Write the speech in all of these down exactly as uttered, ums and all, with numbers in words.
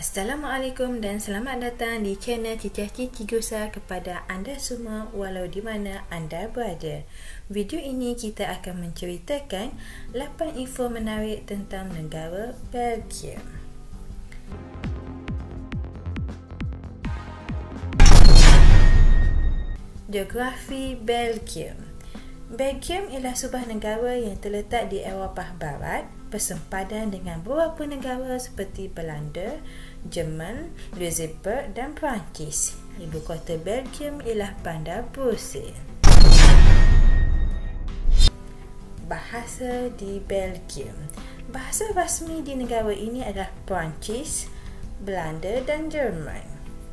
Assalamualaikum dan selamat datang di channel Cicah Cici Gusa kepada anda semua walau di mana anda berada. Video ini kita akan menceritakan lapan info menarik tentang negara Belgium. Geografi Belgium. Belgium ialah sebuah negara yang terletak di Eropah Barat, bersempadan dengan beberapa negara seperti Belanda, Jerman, Luxembourg dan Perancis. Ibu kota Belgium ialah Bandar Brussels. Bahasa di Belgium. Bahasa rasmi di negara ini adalah Perancis, Belanda dan Jerman.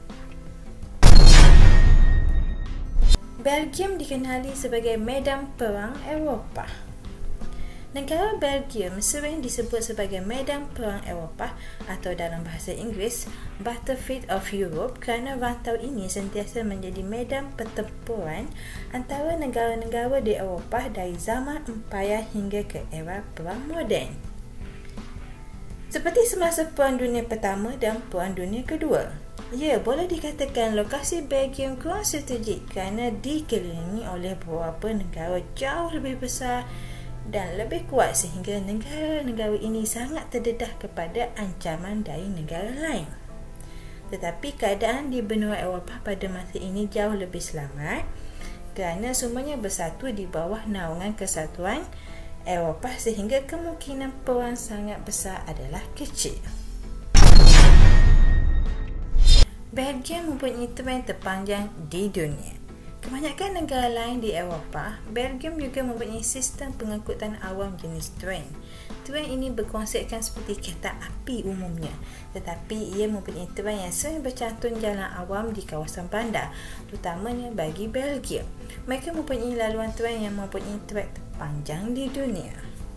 Belgium dikenali sebagai medan perang Eropah. Negara Belgium sering disebut sebagai medan perang Eropah atau dalam bahasa Inggeris Battlefield of Europe kerana rantau ini sentiasa menjadi medan pertempuran antara negara-negara di Eropah dari zaman Empayar hingga ke era Perang Moden. Seperti semasa Perang Dunia Pertama dan Perang Dunia Kedua. Ya, boleh dikatakan lokasi Belgium kurang strategik kerana dikelilingi oleh beberapa negara jauh lebih besar dan lebih kuat sehingga negara-negara ini sangat terdedah kepada ancaman dari negara lain. Tetapi keadaan di benua Eropah pada masa ini jauh lebih selamat kerana semuanya bersatu di bawah naungan kesatuan Eropah sehingga kemungkinan perang sangat besar adalah kecil. Belgium mempunyai tren terpanjang di dunia. Kebanyakan negara lain di Eropah, Belgium juga mempunyai sistem pengangkutan awam jenis tren. Tren ini berkonsepkan seperti kereta api umumnya, tetapi ia mempunyai tren yang sering bercantun jalan awam di kawasan bandar, terutamanya bagi Belgium. Mereka mempunyai laluan tren yang mempunyai trek terpanjang di dunia.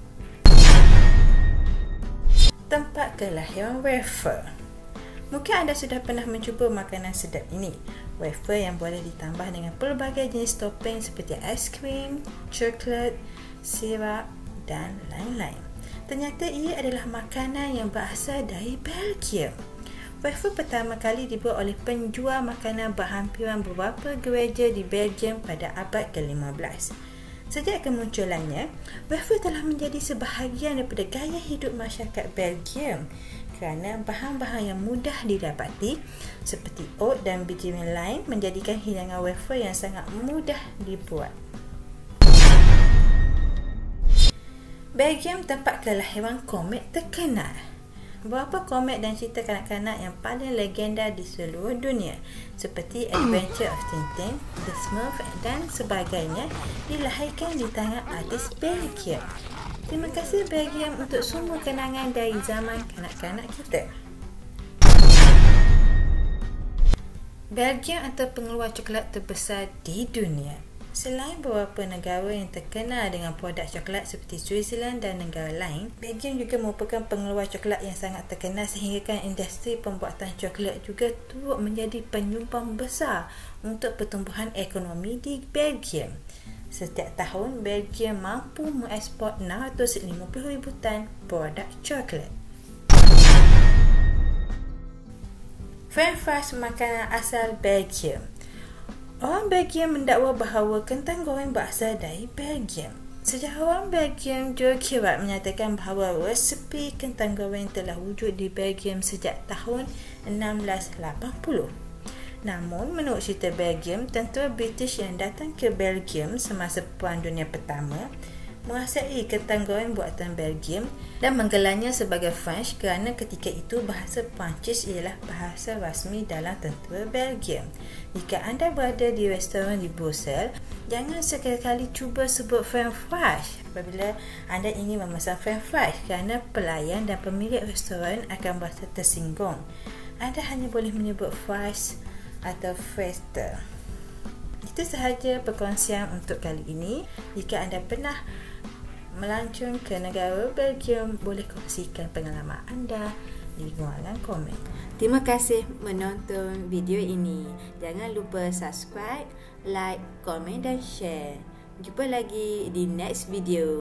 Tempat kelahiran wafer. Mungkin anda sudah pernah mencuba makanan sedap ini, wafer yang boleh ditambah dengan pelbagai jenis topping seperti ais krim, coklat, sirap dan lain-lain. Ternyata ia adalah makanan yang berasal dari Belgium. Wafer pertama kali dibuat oleh penjual makanan berhampiran beberapa gereja di Belgium pada abad ke lima belas. Sejak kemunculannya, wafer telah menjadi sebahagian daripada gaya hidup masyarakat Belgium kerana bahan-bahan yang mudah didapati seperti oat dan biji lain menjadikan hidangan wafer yang sangat mudah dibuat. Belgium tempat kelahiran komik terkenal. Beberapa komik dan cerita kanak-kanak yang paling legenda di seluruh dunia seperti Adventure of Tintin, The Smurfs dan sebagainya dilahirkan di tangan artis Belgium. Terima kasih Belgium untuk semua kenangan dari zaman kanak-kanak kita. Belgium antara pengeluar coklat terbesar di dunia. Selain beberapa negara yang terkenal dengan produk coklat seperti Switzerland dan negara lain, Belgium juga merupakan pengeluar coklat yang sangat terkenal sehingga industri pembuatan coklat juga turut menjadi penyumbang besar untuk pertumbuhan ekonomi di Belgium. Setiap tahun, Belgium mampu mengekspor enam ratus lima puluh ribu tan produk coklat. French fries makanan asal Belgium. Orang Belgium mendakwa bahawa kentang goreng berasal dari Belgium. Sejarawan Belgium Joe Kirat menyatakan bahawa resepi kentang goreng telah wujud di Belgium sejak tahun enam belas lapan puluh. Namun, menurut cerita Belgium, tentera British yang datang ke Belgium semasa Perang Dunia Pertama menguasai kentang goreng buatan Belgium dan menggelarnya sebagai French kerana ketika itu bahasa Perancis ialah bahasa rasmi dalam tentera Belgium. Jika anda berada di restoran di Brussels, jangan sekali-kali cuba sebut French fries apabila anda ingin memesan French fries kerana pelayan dan pemilik restoran akan berasa tersinggung. Anda hanya boleh menyebut fries atau Frester. Itu sahaja perkongsian untuk kali ini. Jika anda pernah melancong ke negara Belgium, boleh kongsikan pengalaman anda di ruangan komen. Terima kasih menonton video ini. Jangan lupa subscribe, like, komen dan share. Jumpa lagi di next video.